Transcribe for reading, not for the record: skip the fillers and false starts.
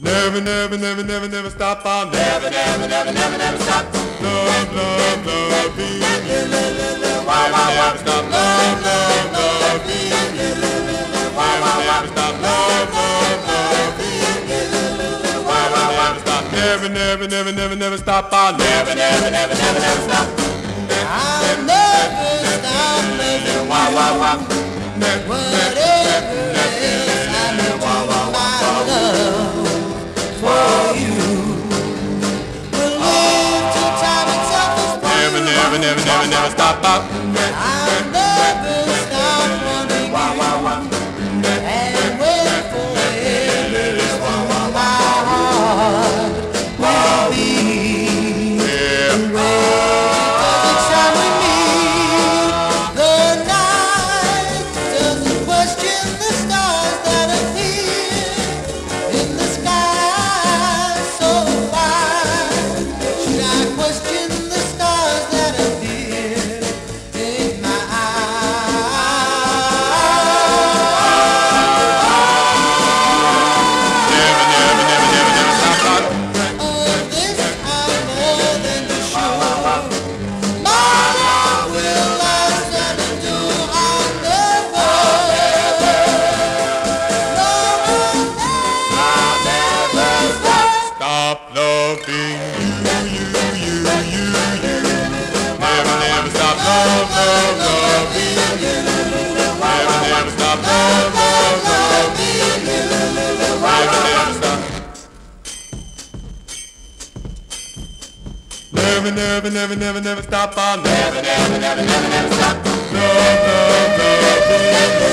Never, never, never, never, never stop. I'll never, never, never, never, never stop. Love, love, love, be. Why, never stop. Love, love, love, be. Why, never stop. Love, love, love, be. Why, never stop. Never, never, never, never, never stop. I'll never, never, never, never, never stop. I'll never stop loving Why, whatever it is. I need my love for you. We'll live till time itself is never, never, never, never, never stop. I'll never stop running you and wait for it. My heart will be perfect time with me. The night doesn't question the stars that appear in the sky so fine. Should I question the stars that appear in my Never, never, never, never, never stop. Of this I'm more than sure. My love will last and endure. I'll never Stop loving you. Never, never stop. Love, love, loving you. Never, never stop. Love, love, loving you. Never, never stop. Never, never, never, never, never stop. I'll never, never, never, never, never stop. Love, love, loving you.